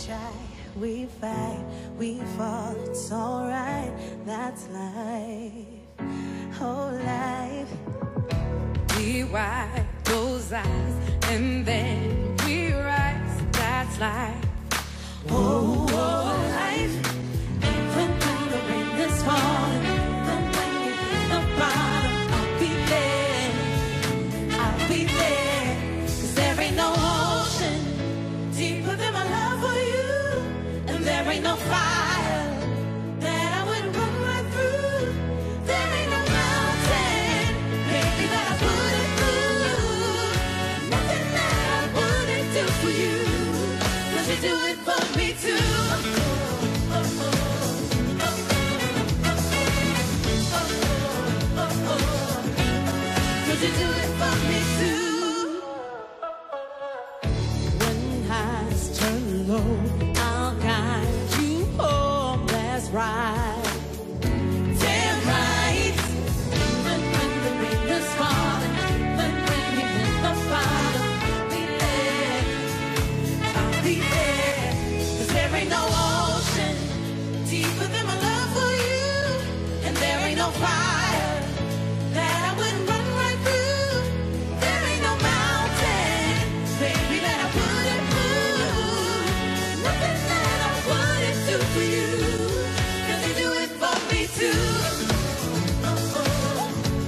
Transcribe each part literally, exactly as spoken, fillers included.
try, we fight, we fall, it's alright, that's life, oh life. We wipe those eyes and then we rise, that's life, oh, oh life. Even when the rain is falling, even when you hit the bottom, I'll be there, I'll be there. Cause there ain't no ocean deeper than my love for you, and there ain't no fire that I wouldn't run right through. There ain't no mountain, baby, that I wouldn't move. Nothing that I wouldn't do for you, cause you do it for me too. Oh, oh, oh, oh, oh, oh, cause you do it for me too. When highs turn low, I'll guide you home, that's right. Damn right. Even when the rain is falling, even when you hit the bottom, I'll be there, I'll be there. Cause there ain't no ocean deeper than my love for you, and there ain't no fire that I wouldn't run right through. There ain't no mountain, baby, that I wouldn't move. Nothing that I wouldn't do for you, cause you do it for me too. Oh, oh, oh,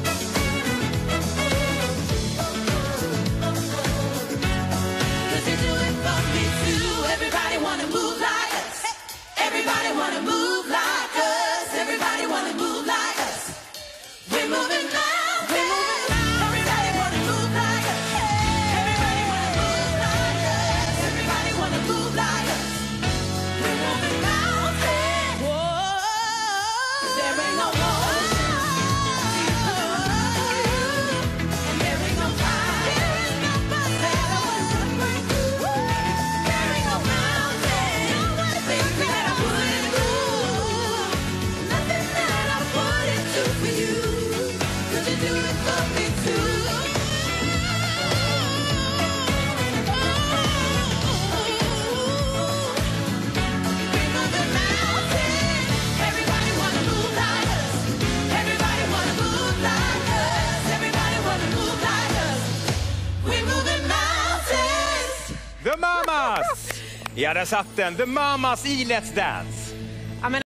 oh, oh, cause you do it for me too. Everybody wanna move like us. Everybody wanna move like us. Everybody wanna move like us. We're moving mountains. We're moving mountains. Everybody wanna move like us. Everybody wanna move like us. Everybody wanna move like us. We're moving mountains. Whoa. There ain't no ocean deeper than my love for you, and there ain't no fire that I wouldn't run right through. There ain't no mountain, baby, that I wouldn't move. Nothing that I wouldn't do for you, cause you do it for me too. We're moving mountains. Everybody wanna move like us. Everybody wanna move like us. Everybody wanna move like us. We're moving mountains. The Mamas! Ja, där satt den. The Mamas i Let's Dance.